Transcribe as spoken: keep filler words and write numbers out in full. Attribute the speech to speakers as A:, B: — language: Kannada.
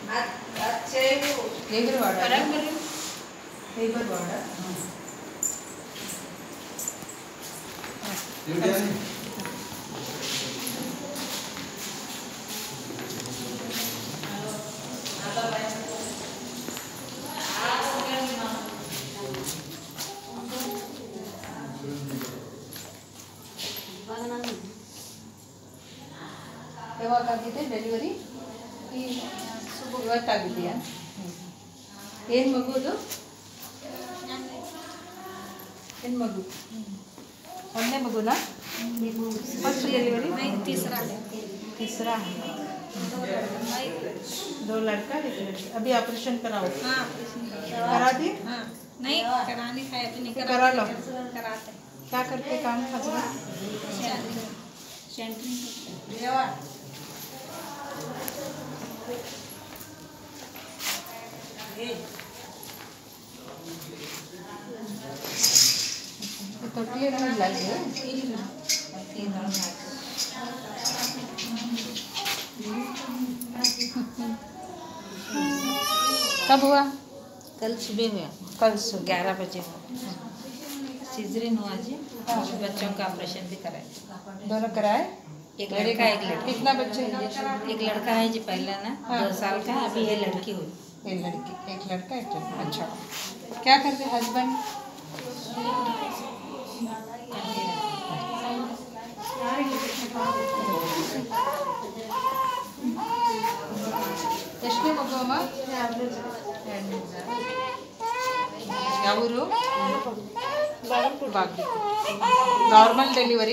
A: ಹೇಬರ್ವಾಡ ಹೇಬರ್ವಾಡ ಯಾವಾಗಾಗಿದೆ ಡೆಲಿವರಿ? ಇವತ್ತಾಗಿದೆಯಾ? ಏನು ಮಗುದು? ಏನು ಮಗು? ಒಂದೇ मगुना फर्स्ट डिलीवरी
B: नहीं तीसरा
A: तीसरा दो लड़का एक लड़की अभी ऑपरेशन कराओ
B: हाँ
A: करा दी
B: हाँ नहीं कराने का अभी नहीं
A: करा लो
B: कराते
A: क्या करते काम हस्बैंड ತೊಟ್ಟಿ ಇಲ್ಲ कब हुआ?
B: कल सुबह हुआ
A: कल सुबह
B: ग्यारह बजे सीजरिन हुआ जी बच्चों का ऑपरेशन भी कराए
A: दोनों कराए
B: एक लड़का एक लड़की
A: कितना बच्चे हैं?
B: एक लड़का है जी पहला ना
A: हाँ।
B: दो साल का है अभी ये लड़की हुई
A: एक लड़की एक लड़का एक लड़का अच्छा क्या करते हस्बैंड? ಎಷ್ಟನೇ ಮಗು ಅಮ್ಮ? ಯಾವೂರು? ಬಾಗಲಕೋಟೆ. Normal delivery?